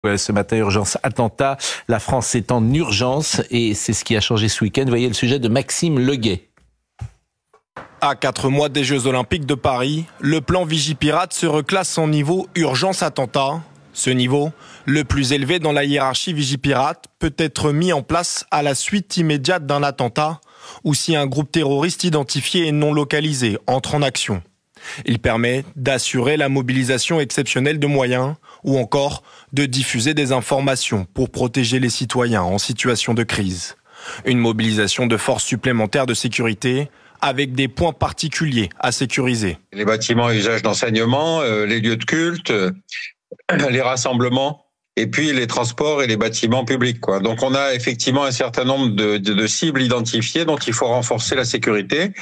Ce matin, urgence attentat. La France est en urgence et c'est ce qui a changé ce week-end. Voyez le sujet de Maxime Leguet. À 4 mois des Jeux Olympiques de Paris, le plan Vigipirate se reclasse en niveau urgence attentat. Ce niveau, le plus élevé dans la hiérarchie Vigipirate, peut être mis en place à la suite immédiate d'un attentat ou si un groupe terroriste identifié et non localisé entre en action. Il permet d'assurer la mobilisation exceptionnelle de moyens ou encore de diffuser des informations pour protéger les citoyens en situation de crise. Une mobilisation de forces supplémentaires de sécurité avec des points particuliers à sécuriser. Les bâtiments à usage d'enseignement, les lieux de culte, les rassemblements et puis les transports et les bâtiments publics, quoi. Donc on a effectivement un certain nombre de cibles identifiées dont il faut renforcer la sécurité.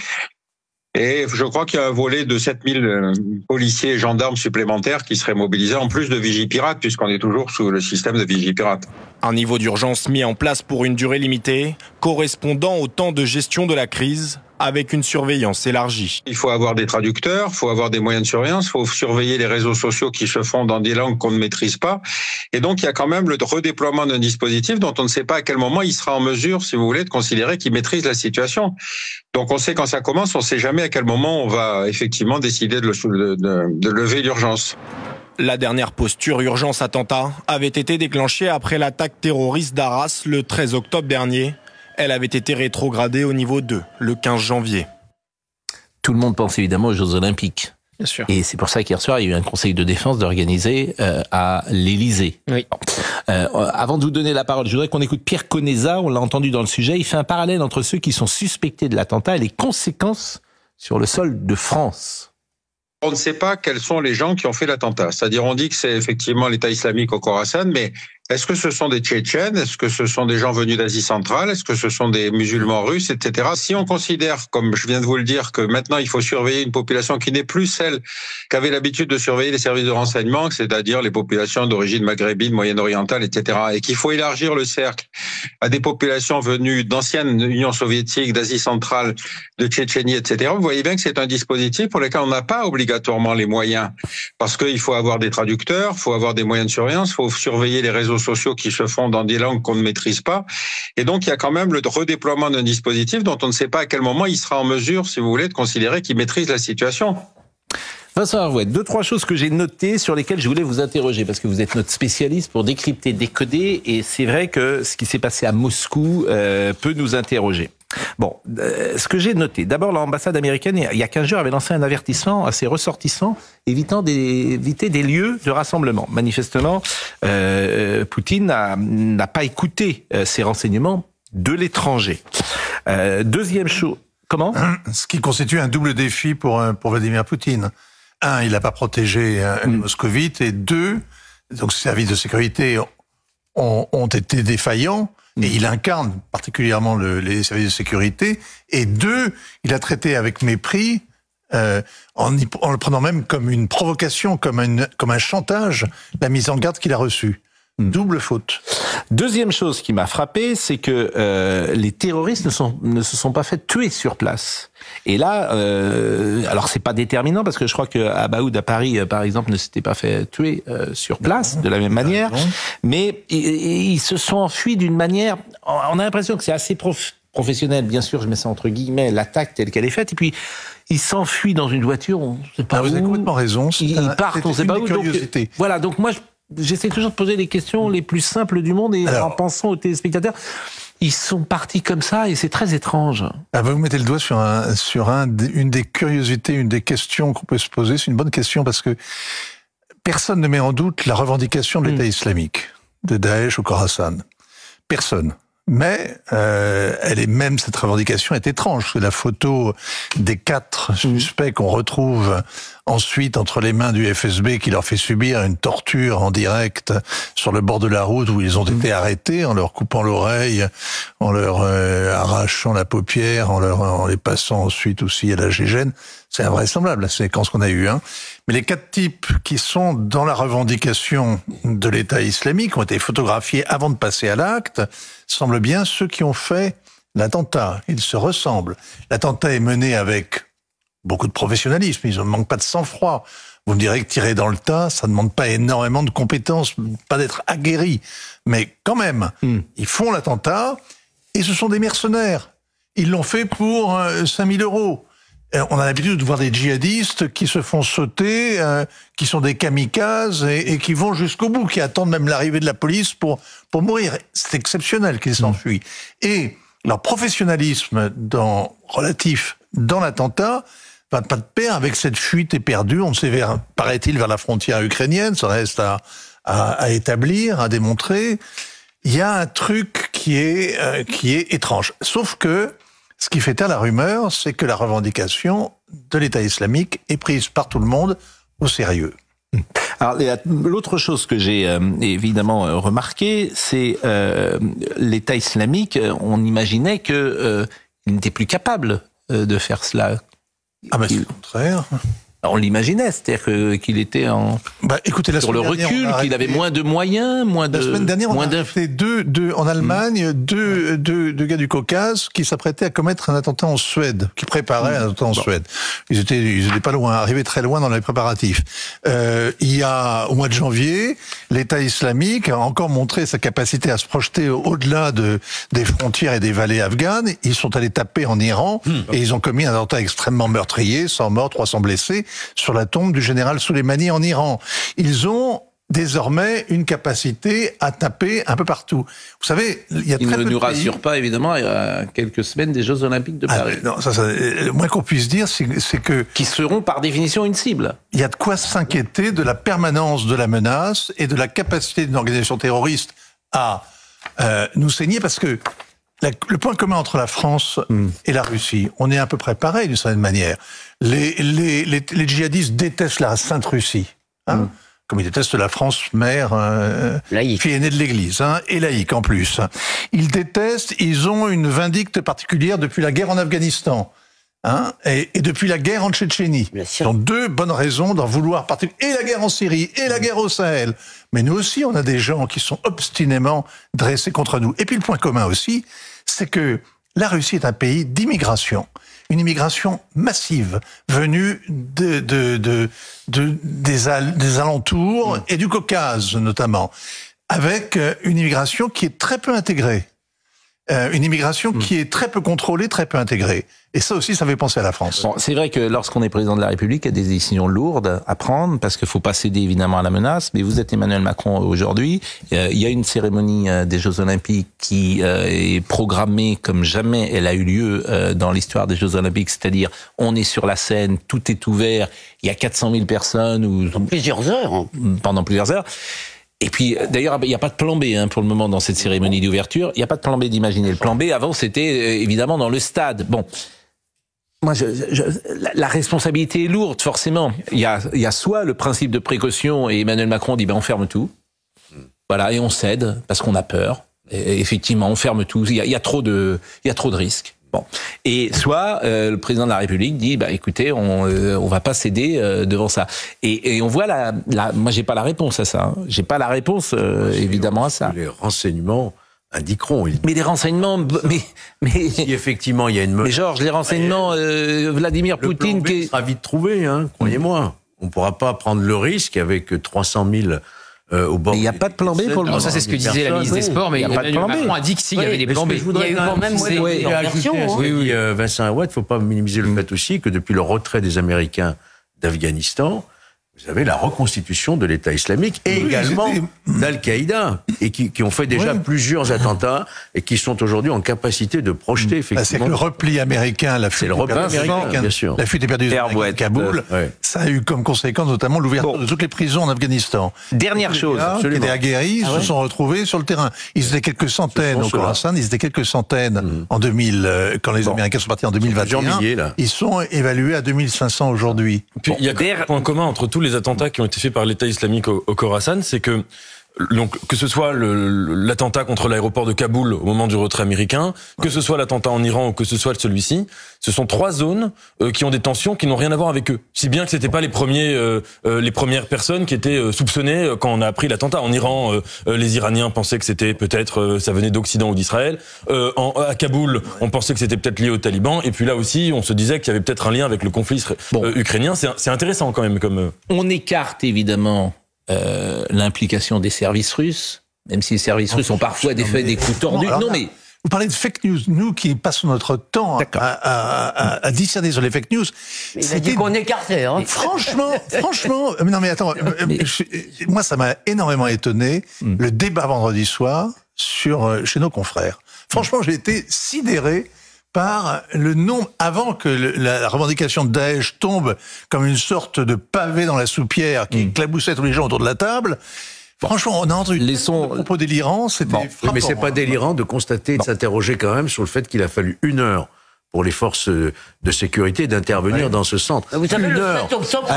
Et je crois qu'il y a un volet de 7000 policiers et gendarmes supplémentaires qui seraient mobilisés en plus de Vigipirate, puisqu'on est toujours sous le système de Vigipirate. Un niveau d'urgence mis en place pour une durée limitée, correspondant au temps de gestion de la crise, avec une surveillance élargie. Il faut avoir des traducteurs, il faut avoir des moyens de surveillance, il faut surveiller les réseaux sociaux qui se font dans des langues qu'on ne maîtrise pas. Et donc, il y a quand même le redéploiement d'un dispositif dont on ne sait pas à quel moment il sera en mesure, si vous voulez, de considérer qu'il maîtrise la situation. Donc, on sait quand ça commence, on ne sait jamais à quel moment on va effectivement décider de lever l'urgence. La dernière posture urgence attentat avait été déclenchée après l'attaque terroriste d'Arras le 13 octobre dernier. Elle avait été rétrogradée au niveau 2, le 15 janvier. Tout le monde pense évidemment aux Jeux Olympiques. Bien sûr. Et c'est pour ça qu'hier soir, il y a eu un conseil de défense d'organiser à l'Élysée. Oui. Avant de vous donner la parole, je voudrais qu'on écoute Pierre Conesa, on l'a entendu dans le sujet. Il fait un parallèle entre ceux qui sont suspectés de l'attentat et les conséquences sur le sol de France. On ne sait pas quels sont les gens qui ont fait l'attentat. C'est-à-dire, on dit que c'est effectivement l'État islamique au Khorasan, mais est-ce que ce sont des Tchétchènes? Est-ce que ce sont des gens venus d'Asie centrale? Est-ce que ce sont des musulmans russes, etc. Si on considère, comme je viens de vous le dire, que maintenant il faut surveiller une population qui n'est plus celle qu'avaient l'habitude de surveiller les services de renseignement, c'est-à-dire les populations d'origine maghrébine, moyen-orientale, etc., et qu'il faut élargir le cercle à des populations venues d'ancienne Union soviétique, d'Asie centrale, de Tchétchénie, etc., vous voyez bien que c'est un dispositif pour lequel on n'a pas obligatoirement les moyens, parce qu'il faut avoir des traducteurs, il faut avoir des moyens de surveillance, il faut surveiller les réseaux sociaux qui se font dans des langues qu'on ne maîtrise pas. Et donc, il y a quand même le redéploiement d'un dispositif dont on ne sait pas à quel moment il sera en mesure, si vous voulez, de considérer qu'il maîtrise la situation. Vincent Arouette, 2-3 choses que j'ai notées sur lesquelles je voulais vous interroger, parce que vous êtes notre spécialiste pour décrypter, décoder, et c'est vrai que ce qui s'est passé à Moscou peut nous interroger. Bon, ce que j'ai noté, d'abord l'ambassade américaine, il y a 15 jours, avait lancé un avertissement à ses ressortissants d'éviter des lieux de rassemblement. Manifestement, Poutine n'a pas écouté ces renseignements de l'étranger. Deuxième chose, comment ? Ce qui constitue un double défi pour Vladimir Poutine. Un, il n'a pas protégé les moscovites, et deux, donc ces services de sécurité ont été défaillants. Et il incarne particulièrement les services de sécurité. Et deux, il a traité avec mépris, en le prenant même comme une provocation, comme un chantage, la mise en garde qu'il a reçue. Double faute. Deuxième chose qui m'a frappé, c'est que les terroristes ne se sont pas fait tuer sur place. Et là, alors c'est pas déterminant parce que je crois que Abaoud à Paris, par exemple, ne s'était pas fait tuer sur place de la même manière, mais ils se sont enfuis d'une manière. On a l'impression que c'est assez professionnel, bien sûr, je mets ça entre guillemets, l'attaque telle qu'elle est faite, et puis ils s'enfuient dans une voiture, on ne sait pas où. Vous avez complètement raison. Ils partent, on ne sait pas où. Donc, voilà, donc moi j'essaie toujours de poser les questions les plus simples du monde, et en pensant aux téléspectateurs, ils sont partis comme ça et c'est très étrange. Vous mettez le doigt sur une des curiosités, une des questions qu'on peut se poser. C'est une bonne question parce que personne ne met en doute la revendication de l'État islamique, de Daesh au Khorasan. Personne. Mais cette revendication est étrange. C'est la photo des 4 suspects qu'on retrouve ensuite entre les mains du FSB qui leur fait subir une torture en direct sur le bord de la route où ils ont été arrêtés en leur coupant l'oreille, en leur arrachant la paupière, en les passant ensuite aussi à la gégène. C'est invraisemblable, la séquence qu'on a eue. Mais les 4 types qui sont dans la revendication de l'État islamique ont été photographiés avant de passer à l'acte, semblent bien ceux qui ont fait l'attentat. Ils se ressemblent. L'attentat est mené avec beaucoup de professionnalisme, ils ne manquent pas de sang-froid. Vous me direz que tirer dans le tas, ça ne demande pas énormément de compétences, pas d'être aguerri. Mais quand même, ils font l'attentat et ce sont des mercenaires. Ils l'ont fait pour 5 000 €. On a l'habitude de voir des djihadistes qui se font sauter, qui sont des kamikazes et qui vont jusqu'au bout, qui attendent même l'arrivée de la police pour mourir. C'est exceptionnel qu'ils s'enfuient. Et leur professionnalisme relatif dans l'attentat va pas de pair avec cette fuite éperdue. On sait paraît-il, vers la frontière ukrainienne. Ça reste à établir, à démontrer. Il y a un truc qui est étrange. Sauf que ce qui fait taire la rumeur, c'est que la revendication de l'État islamique est prise par tout le monde au sérieux. Alors, l'autre chose que j'ai évidemment remarqué, c'est l'État islamique. On imaginait que il n'était plus capable de faire cela. Ah ben c'est le contraire. On l'imaginait, c'est-à-dire qu'il était écoutez, sur le recul, qu'il avait moins de moyens, La semaine dernière, on a arrêté en Allemagne, deux gars du Caucase qui s'apprêtaient à commettre un attentat en Suède, qui préparaient un attentat en Suède. Ils étaient pas loin, arrivés très loin dans les préparatifs. Il y a, au mois de janvier, l'État islamique a encore montré sa capacité à se projeter au-delà des frontières et des vallées afghanes. Ils sont allés taper en Iran et ils ont commis un attentat extrêmement meurtrier, 100 morts, 300 blessés, sur la tombe du général Soleimani en Iran. Ils ont désormais une capacité à taper un peu partout. Vous savez, il y a très peu de pays... Il ne nous rassure pas, évidemment, il y a quelques semaines des Jeux Olympiques de Paris. Non, le moins qu'on puisse dire, c'est que... Qui seront par définition une cible. Il y a de quoi s'inquiéter de la permanence de la menace et de la capacité d'une organisation terroriste à nous saigner, parce que le point commun entre la France et la Russie, on est à peu près pareil d'une certaine manière. Les djihadistes détestent la Sainte Russie, comme ils détestent la France mère, fille aînée de l'Église, et laïque en plus. Ils détestent, ils ont une vindicte particulière depuis la guerre en Afghanistan, et depuis la guerre en Tchétchénie. Ils ont deux bonnes raisons d'en vouloir particulièrement. Et la guerre en Syrie, et la guerre au Sahel. Mais nous aussi, on a des gens qui sont obstinément dressés contre nous. Et puis le point commun aussi, c'est que la Russie est un pays d'immigration. Une immigration massive venue des alentours et du Caucase notamment, avec une immigration qui est très peu intégrée. Une immigration qui est très peu contrôlée, très peu intégrée. Et ça aussi, ça fait penser à la France. Bon, c'est vrai que lorsqu'on est président de la République, il y a des décisions lourdes à prendre, parce qu'il faut pas céder évidemment à la menace. Mais vous êtes Emmanuel Macron aujourd'hui. Il y a une cérémonie des Jeux Olympiques qui est programmée comme jamais elle a eu lieu dans l'histoire des Jeux Olympiques. C'est-à-dire, on est sur la scène, tout est ouvert. Il y a 400 000 personnes. Pendant plusieurs heures. Pendant plusieurs heures. Et puis, d'ailleurs, il n'y a pas de plan B pour le moment dans cette cérémonie d'ouverture. Il n'y a pas de plan B d'imaginer. Le plan B, avant, c'était évidemment dans le stade. Bon, moi, la responsabilité est lourde, forcément. Il y a soit le principe de précaution, et Emmanuel Macron dit on ferme tout. Voilà, et on cède parce qu'on a peur. Et effectivement, on ferme tout. Il y a trop de risques. Bon. Et soit le président de la République dit écoutez, on va pas céder devant ça. Et on voit moi j'ai pas la réponse à ça. J'ai pas la réponse évidemment à ça. Les renseignements indiqueront. Mais les renseignements, mais si effectivement il y a une menace. Mais Georges, les renseignements, Vladimir Poutine qui sera vite trouvé, croyez-moi. On pourra pas prendre le risque avec 300 000 au bord. Il n'y a pas de plan B pour le moment. Ça, c'est ce que disait la ministre des Sports, mais Emmanuel Macron a dit que s'il y avait des plans B. Je voudrais quand même Vincent Aouad, il ne faut pas minimiser le fait aussi que depuis le retrait des Américains d'Afghanistan, vous avez la reconstitution de l'État islamique et également d'Al-Qaïda, et qui ont fait déjà plusieurs attentats et qui sont aujourd'hui en capacité de projeter effectivement. C'est que le repli américain, la fuite éperdue de Kaboul, ça a eu comme conséquence notamment l'ouverture de toutes les prisons en Afghanistan. Dernière chose, qui étaient aguerris, se sont retrouvés sur le terrain. Ils étaient quelques centaines au Khorasan, ils étaient quelques centaines en 2000, quand les Américains sont partis en 2021. Ils sont évalués à 2500 aujourd'hui. Il y a un point commun entre tous les attentats qui ont été faits par l'État islamique au Khorasan, c'est que donc que ce soit l'attentat contre l'aéroport de Kaboul au moment du retrait américain, que ce soit l'attentat en Iran ou que ce soit celui-ci, ce sont 3 zones qui ont des tensions qui n'ont rien à voir avec eux. Si bien que c'était pas les premières personnes qui étaient soupçonnées quand on a appris l'attentat. En Iran, les Iraniens pensaient que c'était peut-être ça venait d'Occident ou d'Israël. À Kaboul, on pensait que c'était peut-être lié aux talibans. Et puis là aussi, on se disait qu'il y avait peut-être un lien avec le conflit ukrainien. C'est intéressant quand même. On écarte évidemment l'implication des services russes, même si les services russes ont parfois des coups tordus. Vous parlez de fake news. Nous qui passons notre temps à discerner sur les fake news. Il a dit qu'on écartait. Hein. Franchement. Non mais attends. Moi, ça m'a énormément étonné le débat vendredi soir chez nos confrères. Franchement, j'ai été sidéré par le nombre, avant que la revendication de Daesh tombe comme une sorte de pavé dans la soupière qui éclaboussait tous les gens autour de la table. Franchement, on a entendu des propos délirants, c'était frappant. Mais c'est pas délirant de constater, de s'interroger quand même sur le fait qu'il a fallu 1 heure pour les forces de sécurité d'intervenir dans ce centre. Vous savez, le 7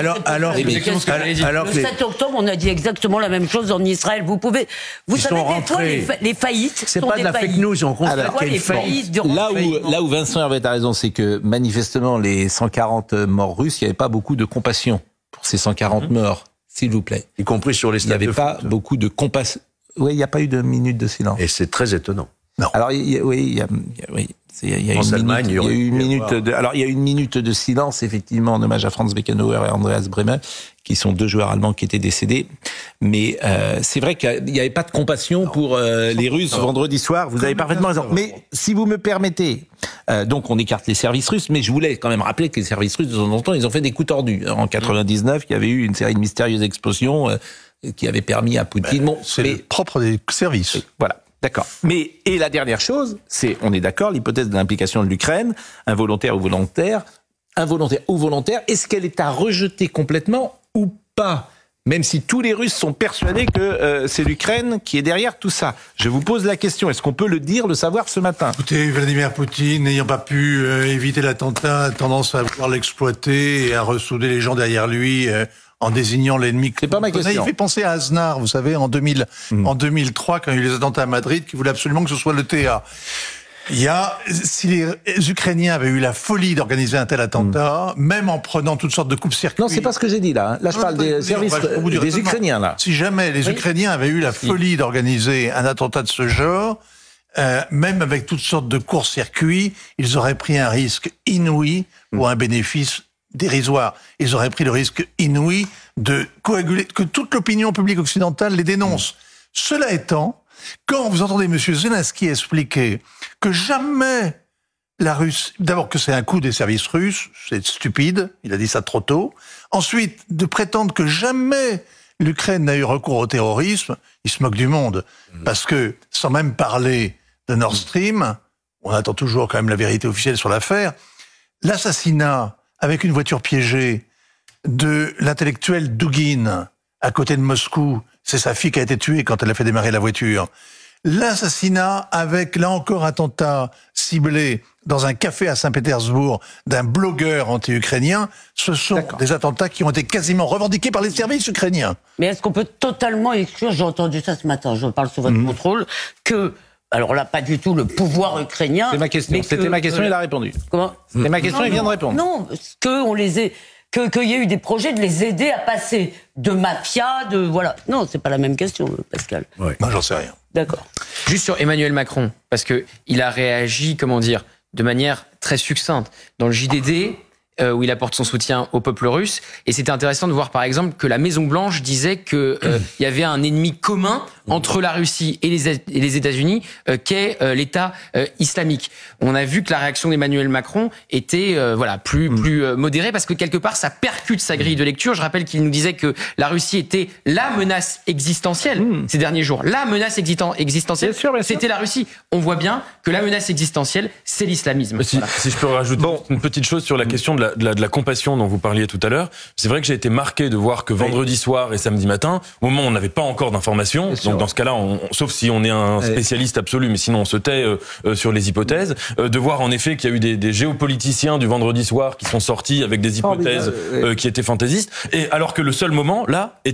octobre, on a dit exactement la même chose en Israël. Vous savez, des fois, les faillites c'est pas de la fake news, on constate qu'il y a une faillite. Là où Vincent Hervé a raison, c'est que manifestement, les 140 morts russes, il n'y avait pas beaucoup de compassion pour ces 140 morts. S'il vous plaît. Y compris sur les stades de foot. Il n'y avait pas beaucoup de compassion. Oui, il n'y a pas eu de minute de silence. Et c'est très étonnant. Non. Alors, il y a une minute de silence, effectivement, en hommage à Franz Beckenbauer et Andreas Brehme, qui sont 2 joueurs allemands qui étaient décédés. Mais c'est vrai qu'il n'y avait pas de compassion pour les Russes vendredi soir. Vous avez parfaitement raison. Mais si vous me permettez, donc on écarte les services russes, mais je voulais quand même rappeler que les services russes, de temps en temps, ils ont fait des coups tordus. En 99, il y avait eu une série de mystérieuses explosions qui avaient permis à Poutine... c'est propre des services. Voilà. D'accord. Et la dernière chose, on est d'accord, l'hypothèse de l'implication de l'Ukraine, involontaire ou volontaire, est-ce qu'elle est à rejeter complètement ou pas? Même si tous les Russes sont persuadés que c'est l'Ukraine qui est derrière tout ça. Je vous pose la question, est-ce qu'on peut le savoir ce matin? Écoutez, Vladimir Poutine, n'ayant pas pu éviter l'attentat, a tendance à vouloir l'exploiter et à ressouder les gens derrière lui... en désignant l'ennemi. C'est pas ma question. Il fait penser à Aznar, vous savez, en 2003, quand il y a eu les attentats à Madrid, qui voulait absolument que ce soit le TA. Si les Ukrainiens avaient eu la folie d'organiser un tel attentat, même en prenant toutes sortes de coupes-circuits... Non, c'est pas ce que j'ai dit, là. Là, je parle des services des Ukrainiens, là. Si jamais les Ukrainiens avaient eu la folie d'organiser un attentat de ce genre, même avec toutes sortes de courts-circuits, ils auraient pris un risque inouï pour un bénéfice dérisoire. Ils auraient pris le risque inouï de coaguler, que toute l'opinion publique occidentale les dénonce. Cela étant, quand vous entendez M. Zelensky expliquer que jamais la Russie... D'abord que c'est un coup des services russes, c'est stupide, il a dit ça trop tôt. Ensuite, de prétendre que jamais l'Ukraine n'a eu recours au terrorisme, il se moque du monde. Parce que, sans même parler de Nord Stream, on attend toujours quand même la vérité officielle sur l'affaire, l'assassinat avec une voiture piégée de l'intellectuel Dugin à côté de Moscou, c'est sa fille qui a été tuée quand elle a fait démarrer la voiture. L'assassinat avec, là encore, attentat ciblé dans un café à Saint-Pétersbourg d'un blogueur anti-ukrainien, ce sont des attentats qui ont été quasiment revendiqués par les services ukrainiens. Mais est-ce qu'on peut totalement exclure, j'ai entendu ça ce matin, je parle sous votre contrôle, que... Alors là, pas du tout le pouvoir ukrainien. C'est ma question. C'était ma question, il a répondu. Comment? C'était ma question, il vient de répondre. Non, qu'il y ait eu des projets de les aider à passer de mafia, voilà. Non, c'est pas la même question, Pascal. Ouais. Moi, j'en sais rien. D'accord. Juste sur Emmanuel Macron, parce que il a réagi, de manière très succincte. Dans le JDD, où il apporte son soutien au peuple russe. Et c'était intéressant de voir, par exemple, que la Maison-Blanche disait qu'il y avait un ennemi commun entre la Russie et les États-Unis, qu'est l'État islamique. On a vu que la réaction d'Emmanuel Macron était plus modérée, parce que quelque part, ça percute sa grille de lecture. Je rappelle qu'il nous disait que la Russie était la menace existentielle ces derniers jours. La menace existentielle, bien sûr. C'était la Russie. On voit bien que la menace existentielle, c'est l'islamisme. Si je peux rajouter une petite chose sur la question de la compassion dont vous parliez tout à l'heure. C'est vrai que j'ai été marqué de voir que vendredi soir et samedi matin, au moment où on n'avait pas encore d'informations, donc dans ce cas-là, sauf si on est un spécialiste absolu, mais sinon on se tait sur les hypothèses, de voir en effet qu'il y a eu des géopoliticiens du vendredi soir qui sont sortis avec des hypothèses qui étaient fantaisistes, et alors que le seul moment, là, était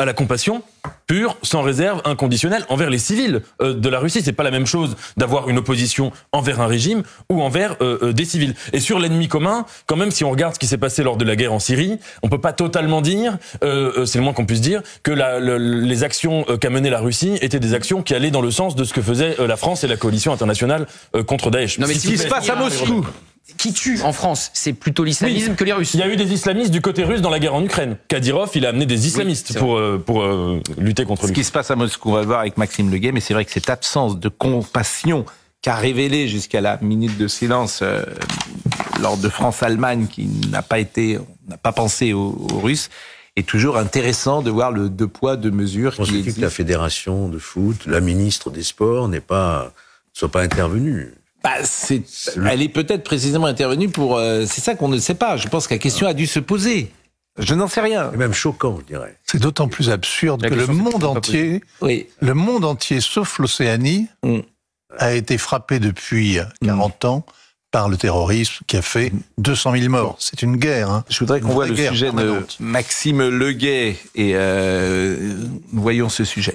à la compassion pure, sans réserve, inconditionnelle envers les civils de la Russie. C'est pas la même chose d'avoir une opposition envers un régime ou envers des civils. Et sur l'ennemi commun, quand même, si on regarde ce qui s'est passé lors de la guerre en Syrie, on peut pas totalement dire, c'est le moins qu'on puisse dire, que les actions qu'a menées la Russie étaient des actions qui allaient dans le sens de ce que faisait la France et la coalition internationale contre Daesh. Non mais Ce qui se passe à Moscou. Qui tue en France, c'est plutôt l'islamisme que les Russes. Il y a eu des islamistes du côté russe dans la guerre en Ukraine. Kadyrov, il a amené des islamistes pour lutter contre lui. Ce qui se passe à Moscou, on va le voir avec Maxime Leguet, mais c'est vrai que cette absence de compassion qu'a révélé jusqu'à la minute de silence lors de France-Allemagne, qui n'a pas pensé aux Russes, est toujours intéressant de voir le deux poids, deux mesures. Je pense que la fédération de foot, la ministre des Sports ne soit pas intervenue. Elle est peut-être précisément intervenue pour... c'est ça qu'on ne sait pas. Je pense que la question a dû se poser. Je n'en sais rien. C'est même choquant, je dirais. C'est d'autant plus absurde que le monde entier, sauf l'Océanie, a été frappé depuis 40 ans par le terrorisme qui a fait 200 000 morts. C'est une guerre. Hein. Je voudrais qu'on voit le sujet de Maxime Leguet et nous voyons ce sujet.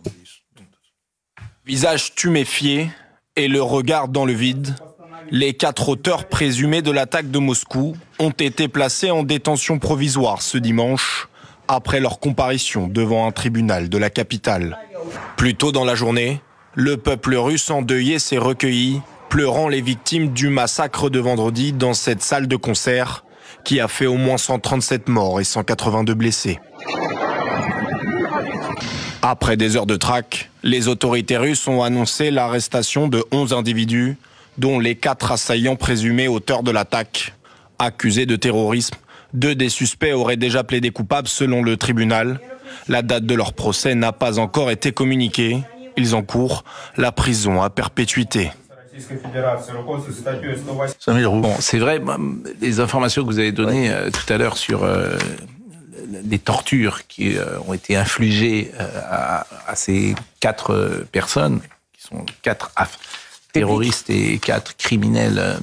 Visage tuméfié et le regard dans le vide, les 4 auteurs présumés de l'attaque de Moscou ont été placés en détention provisoire ce dimanche, après leur comparution devant un tribunal de la capitale. Plus tôt dans la journée, le peuple russe endeuillé s'est recueilli, pleurant les victimes du massacre de vendredi dans cette salle de concert qui a fait au moins 137 morts et 182 blessés. Après des heures de traque, les autorités russes ont annoncé l'arrestation de 11 individus, dont les 4 assaillants présumés auteurs de l'attaque. Accusés de terrorisme, 2 des suspects auraient déjà plaidé coupables selon le tribunal. La date de leur procès n'a pas encore été communiquée. Ils encourent la prison à perpétuité. Bon, c'est vrai, les informations que vous avez données tout à l'heure sur les tortures qui ont été infligées à ces 4 personnes, qui sont 4 terroristes et 4 criminels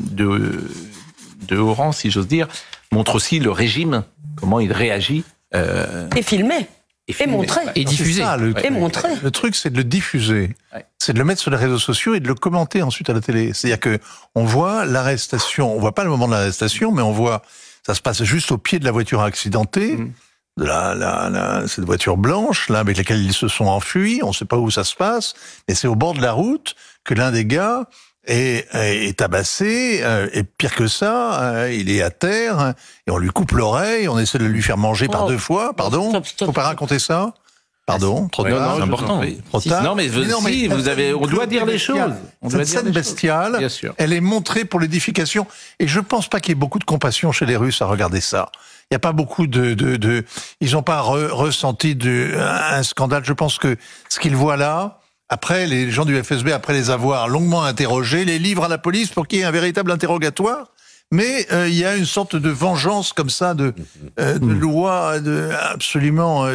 de haut rang, si j'ose dire, montrent aussi le régime, comment il réagit. Et filmé. Et montré. Et diffusé. Et montré. Le truc, c'est de le diffuser. Ouais. C'est de le mettre sur les réseaux sociaux et de le commenter ensuite à la télé. C'est-à-dire que on voit l'arrestation, on voit pas le moment de l'arrestation, mais on voit, ça se passe juste au pied de la voiture accidentée, de cette voiture blanche, là, avec laquelle ils se sont enfuis. On sait pas où ça se passe, mais c'est au bord de la route que l'un des gars est tabassé, et pire que ça, il est à terre, et on lui coupe l'oreille, on essaie de lui faire manger par 2 fois, pardon. Faut pas raconter ça? Pardon, trop tard. C'est important. Trop tard. Non, mais on doit dire les choses. Cette scène bestiale, elle est montrée pour l'édification, et je pense pas qu'il y ait beaucoup de compassion chez les Russes à regarder ça. Il n'y a pas beaucoup ils n'ont pas ressenti un scandale. Je pense que ce qu'ils voient là, après, les gens du FSB, après les avoir longuement interrogés, les livrent à la police pour qu'il y ait un véritable interrogatoire. Mais il y a une sorte de vengeance comme ça, de loi absolument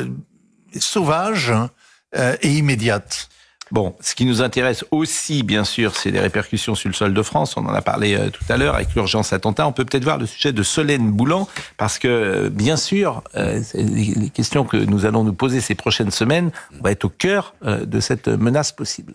sauvage et immédiate. Bon, ce qui nous intéresse aussi, bien sûr, c'est les répercussions sur le sol de France. On en a parlé tout à l'heure avec l'urgence attentat. On peut peut-être voir le sujet de Solène Boulan, parce que, bien sûr, les questions que nous allons nous poser ces prochaines semaines vont être au cœur de cette menace possible.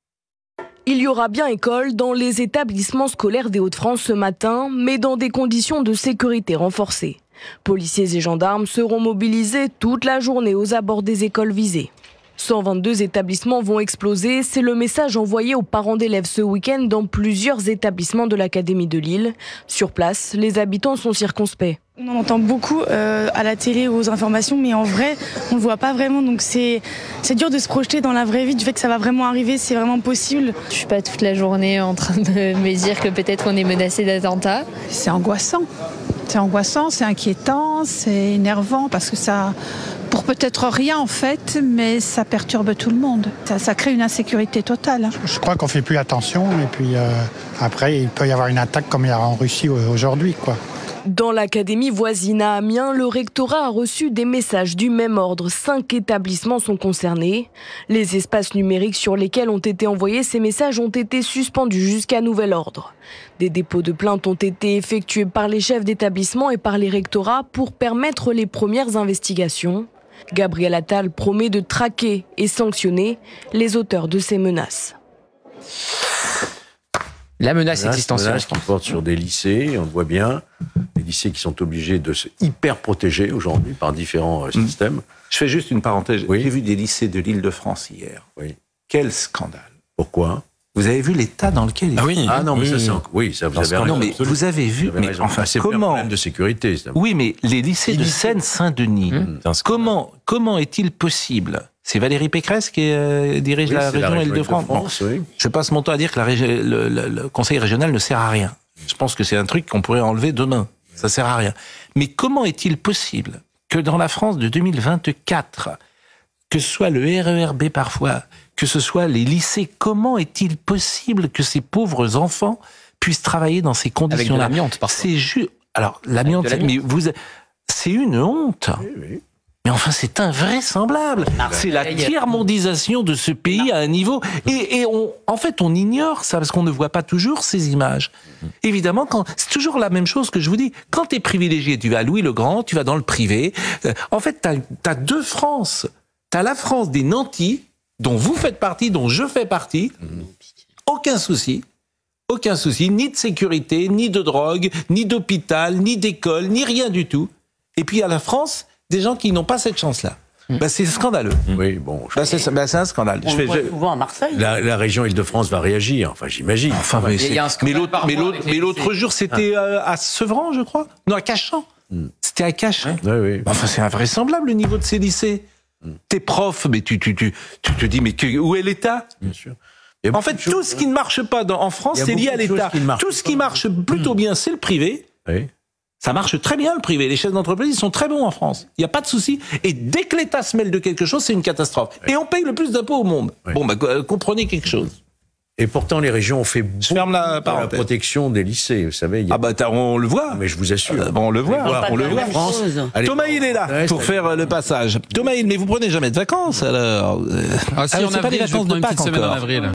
Il y aura bien école dans les établissements scolaires des Hauts-de-France ce matin, mais dans des conditions de sécurité renforcées. Policiers et gendarmes seront mobilisés toute la journée aux abords des écoles visées. 122 établissements vont exploser, c'est le message envoyé aux parents d'élèves ce week-end dans plusieurs établissements de l'Académie de Lille. Sur place, les habitants sont circonspects. On en entend beaucoup à la télé ou aux informations, mais en vrai, on ne le voit pas vraiment. Donc c'est dur de se projeter dans la vraie vie, du fait que ça va vraiment arriver, c'est vraiment possible. Je ne suis pas toute la journée en train de me dire que peut-être on est menacé d'attentat. C'est angoissant. C'est angoissant, c'est inquiétant, c'est énervant, parce que ça... Pour peut-être rien en fait, mais ça perturbe tout le monde. Ça crée une insécurité totale. Je crois qu'on ne fait plus attention et puis après il peut y avoir une attaque comme il y a en Russie aujourd'hui, quoi. Dans l'académie voisine à Amiens, le rectorat a reçu des messages du même ordre. 5 établissements sont concernés. Les espaces numériques sur lesquels ont été envoyés ces messages ont été suspendus jusqu'à nouvel ordre. Des dépôts de plaintes ont été effectués par les chefs d'établissement et par les rectorats pour permettre les premières investigations. Gabriel Attal promet de traquer et sanctionner les auteurs de ces menaces. La menace existentielle. Menace qui porte sur des lycées, on le voit bien, des lycées qui sont obligés de se hyper protéger aujourd'hui par différents systèmes. Je fais juste une parenthèse. Oui. J'ai vu des lycées de l'Île-de-France hier. Oui. Quel scandale. Pourquoi? Vous avez vu l'état dans lequel ils Ah oui. Ah non, mais ça vous avez raison. Non, mais vous avez vu, mais enfin, c'est pas un comment problème de sécurité. Oui, mais les lycées de Seine-Saint-Denis, comment est-il possible? C'est Valérie Pécresse qui dirige la région Île-de-France. Oui. Je passe mon temps à dire que le conseil régional ne sert à rien. Je pense que c'est un truc qu'on pourrait enlever demain. Ça sert à rien. Mais comment est-il possible que dans la France de 2024, que ce soit le RERB parfois, que ce soit les lycées, comment est-il possible que ces pauvres enfants puissent travailler dans ces conditions-là? Avec de l'amiante, parfois. C'est juste. Alors, l'amiante, c'est une honte. Oui, oui. Mais enfin, c'est invraisemblable. C'est la tiers-mondisation de ce pays à un niveau. Et en fait, on ignore ça parce qu'on ne voit pas toujours ces images. Évidemment, c'est toujours la même chose que je vous dis. Quand tu es privilégié, tu vas à Louis le Grand, tu vas dans le privé. En fait, t'as deux France. T'as la France des nantis, dont vous faites partie, dont je fais partie. Aucun souci, ni de sécurité, ni de drogue, ni d'hôpital, ni d'école, ni rien du tout. Et puis à la France, des gens qui n'ont pas cette chance-là. C'est scandaleux. Oui, bon. C'est un scandale. On le voit souvent à Marseille. La région Île-de-France va réagir, enfin j'imagine. Enfin, mais l'autre jour, c'était à Sevran, je crois. Non, à Cachan. C'était à Cachan. Oui, oui. Enfin, c'est invraisemblable le niveau de ces lycées. T'es prof, mais tu te dis, mais où est l'État? Bien sûr. En fait, tout ce qui ne marche pas en France, c'est lié à l'État. Tout ce qui marche plutôt bien, c'est le privé. Oui. Ça marche très bien, le privé. Les chefs d'entreprise, ils sont très bons en France. Il n'y a pas de souci. Et dès que l'État se mêle de quelque chose, c'est une catastrophe. Et on paye le plus d'impôts au monde. Oui. Bon, comprenez quelque chose. Et pourtant, les régions ont fait beaucoup ferme la pour la protection des lycées, vous savez. On le voit. Mais je vous assure. On le voit. On le voit. Thomas, il est là pour faire le passage. Thomas, mais vous prenez jamais de vacances, alors? Si, en avril, je prends une petite semaine en avril.